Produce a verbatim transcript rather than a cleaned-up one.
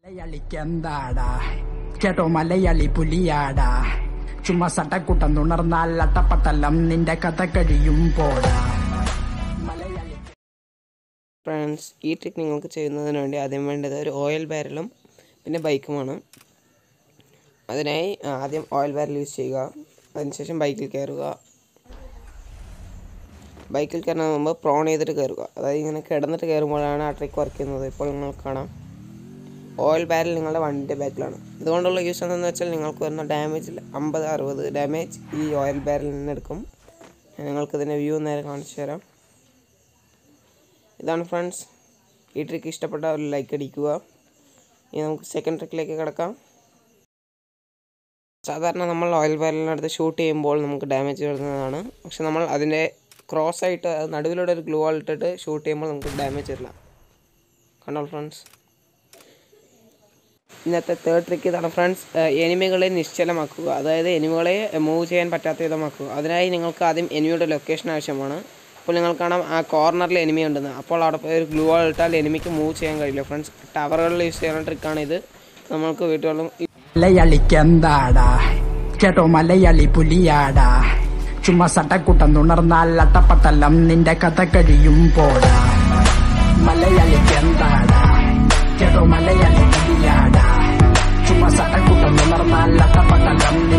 മലയാളിക്കെന്താടാ കേട്ടോ മലയാളി പുലിയാടാ ചുമ്മാ സട്ടക്കുട്ടം തുണർന്നാൽ അട്ടപ്പത്തല്ലം നിന്റെ കഥ കഴിയും പോടാ. ഫ്രണ്ട്സ്, ഈ ട്രിക്ക് നിങ്ങൾക്ക് ചെയ്യുന്നതിന് വേണ്ടി ആദ്യം വേണ്ടത് ഒരു ഓയിൽ ബാരലും പിന്നെ ബൈക്കുമാണ്. അതിനായി ആദ്യം ഓയിൽ ബാരൽ യൂസ് ചെയ്യുക. അതിനുശേഷം ബൈക്കിൽ കയറുക. ബൈക്കിൽ കയറുന്നതിന് മുമ്പ് പ്രോൺ ചെയ്തിട്ട് കയറുക. അതായത് ഇങ്ങനെ കിടന്നിട്ട് കയറുമ്പോഴാണ് ആ ട്രിക്ക് വർക്ക് ചെയ്യുന്നത്. ഇപ്പോൾ നിങ്ങൾക്ക് കാണാം, ഓയിൽ ബാരൽ നിങ്ങളുടെ വണ്ടിൻ്റെ ബാക്കിലാണ്. ഇതുകൊണ്ടുള്ള യൂസ് എന്താണെന്ന് വെച്ചാൽ നിങ്ങൾക്ക് വരുന്ന ഡാമേജിൽ അമ്പത് അറുപത് ഡാമേജ് ഈ ഓയിൽ ബാരലിൽ നിന്ന് എടുക്കും. നിങ്ങൾക്കിതിൻ്റെ വ്യൂ നേരെ കാണിച്ചു തരാം. ഇതാണ് ഫ്രണ്ട്സ്. ഈ ട്രിക്ക് ഇഷ്ടപ്പെട്ട ഒരു ലൈക്ക് അടിക്കുക. ഇനി നമുക്ക് സെക്കൻഡ് ട്രിക്കിലേക്ക് കിടക്കാം. സാധാരണ നമ്മൾ ഓയിൽ ബാരലിനടുത്ത് ഷൂട്ട് ചെയ്യുമ്പോൾ നമുക്ക് ഡാമേജ് വരുന്നതാണ്. പക്ഷെ നമ്മൾ അതിൻ്റെ ക്രോസ് ആയിട്ട് നടുവിലൂടെ ഒരു ഗ്ലൂ വാൾ ഇട്ടിട്ട് ഷൂട്ട് ചെയ്യുമ്പോൾ നമുക്ക് ഡാമേജ് വരില്ല. കണ്ടോ ഫ്രണ്ട്സ്. ഇന്നത്തെ തേർഡ് ട്രിക്ക് ഇതാണ് ഫ്രണ്ട്സ്. എനിമികളെ നിശ്ചലമാക്കുക. അതായത് എനിമികളെ മൂവ് ചെയ്യാൻ പറ്റാത്ത വിധമാക്കുക. അതിനായി നിങ്ങൾക്ക് ആദ്യം എനിമിയുടെ ലൊക്കേഷൻ ആവശ്യമാണ്. അപ്പോൾ നിങ്ങൾ കാണാം, ആ കോർണറിൽ എനിമി ഉണ്ടെന്ന്. അപ്പോൾ അവിടെ പോയി ഒരു ഗ്ലൂ വാൾ ഇട്ടാൽ എനിമിക്ക് മൂവ് ചെയ്യാൻ കഴിയില്ല ഫ്രണ്ട്സ്. ടവറുകളിൽ യൂസ് ചെയ്യുന്ന ട്രിക്കാണ് ഇത്. നമ്മൾക്ക് വീട്ടുകളിലും. മലയാളിക്കെന്താടാ കേട്ടോ മലയാളി പുലിയാടാ ചുമ്മാ സട്ടക്കുട്ടം തുണർന്നാൽ അട്ടപ്പത്തല്ലം നിന്റെ കഥ കഴിയും പോടാ. മലയാളിക്കെന്താടാ കേട്ടോ മലയാളി പുലിയാടാ ചുമ്മാ സട്ടക്കുട്ടം തുണർന്നാൽ അട്ടപ്പത്തല്ലം